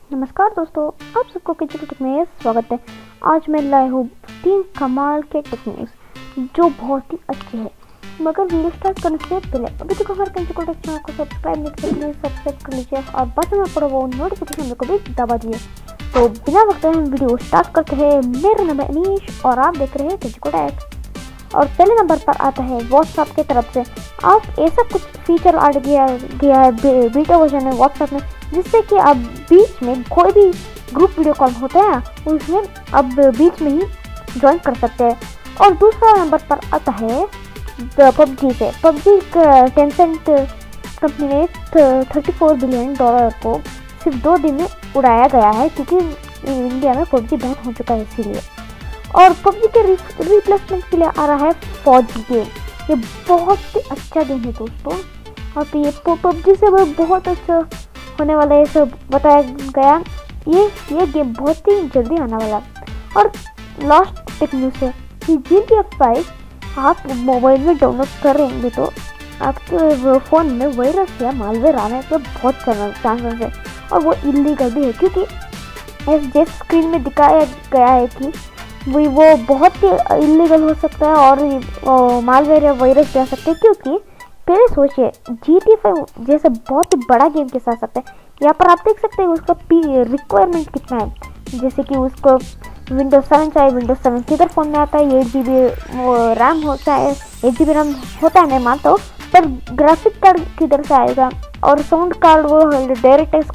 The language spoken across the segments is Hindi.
नमस्कार दोस्तों, आप सबको केंचिको में स्वागत है। आज मैं लाया हूँ 3 कमाल के टेक्निक्स जो बहुत ही अच्छे हैं। मगर वीडियो स्टार्ट करने से पहले अभी तक हमारे केंचिको चैनल को सब्सक्राइब नहीं किया प्लीज सब्सक्राइब कर लीजिए और बटन में पड़ा वो नोटिफिकेशन को भी दबा दिए। तो बिना वक्त हम वीडियो स्टार्ट करते हैं। मेरा नाम है अनीश और आप देख रहे हैं केंचिको टैग। और पहले नंबर पर आता है व्हाट्सएप की तरफ से। आप ऐसा कुछ फीचर ऐड गया है बीटा वर्जन में व्हाट्सएप में, जिससे कि आप बीच में कोई भी ग्रुप वीडियो कॉल होता है उसमें अब बीच में ही ज्वाइन कर सकते हैं। और दूसरा नंबर पर आता है पबजी से। पबजी टेंसेंट कंपनी ने $34 बिलियन को सिर्फ 2 दिन में उड़ाया गया है, क्योंकि इंडिया में पबजी बैन हो चुका है इसीलिए। और पबजी के रिप्लेसमेंट के लिए आ रहा है फौजी गेम। ये बहुत ही अच्छा गेम है दोस्तों। और ये पबजी से बहुत अच्छा होने वाला है सब बताया गया। ये गेम बहुत ही जल्दी आने वाला है। और लास्ट टेक्निक है कि GTA 5 आप मोबाइल में डाउनलोड करेंगे तो आपके फ़ोन में वायरस या मालवेयर आने के बहुत चांसेस है। और वो इलीगल भी है, क्योंकि जैसे स्क्रीन में दिखाया गया है कि वो बहुत ही इलीगल हो सकता है और मालवेयर या वायरस जा सकते हैं। क्योंकि पहले सोचिए, GTA 5 जैसे बहुत ही बड़ा गेम के साथ सकते हैं। यहाँ पर आप देख सकते हैं उसका रिक्वायरमेंट कितना है। जैसे कि उसको Windows 7 चाहिए। Windows 7 किधर फ़ोन में आता है, 8GB रैम होता है, 8GB रैम होता है मैं मानता हूँ, पर ग्राफिक कार्ड किधर से आएगा। और साउंड कार्ड वो डायरेक्टेक्स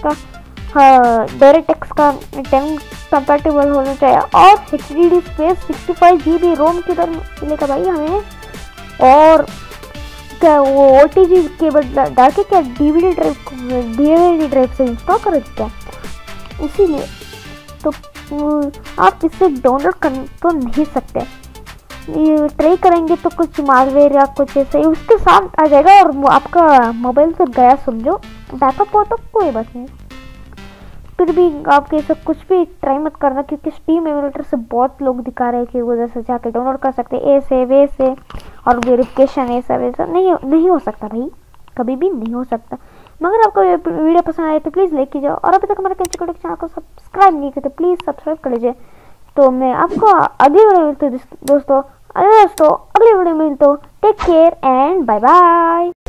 का 10 कंपैटिबल होना चाहिए। और HDD स्पेस 65GB रोम किधर मिलेगा भाई हमें। और क्या वो OTG केबल डाल के क्या DVD ड्राइव से इंस्टॉल कर क्या, इसीलिए तो आप इसे डाउनलोड कर तो नहीं सकते। ये ट्राई करेंगे तो कुछ मालवेयर या कुछ ऐसे उसके साथ आ जाएगा और आपका मोबाइल से गया समझो। बैकअप हो तो कोई बात नहीं, फिर भी आपके ऐसा कुछ भी ट्राई मत करना, क्योंकि स्टीम एमुलेटर से बहुत लोग दिखा रहे हैं कि उधर से जाके डाउनलोड कर सकते हैं ऐसे वैसे, और वेरिफिकेशन ऐसा वैसा नहीं हो सकता भाई, कभी भी नहीं हो सकता। मगर आपको वीडियो पसंद आए तो प्लीज़ लाइक कीजिए और अभी तक हमारे केंचिको चैनल को सब्सक्राइब नहीं किया तो प्लीज़ सब्सक्राइब कर लीजिए। तो मैं आपको अगली वीडियो मिलती हूँ दोस्तों, अगले वीडियो मिलता हूँ। Take care and bye bye.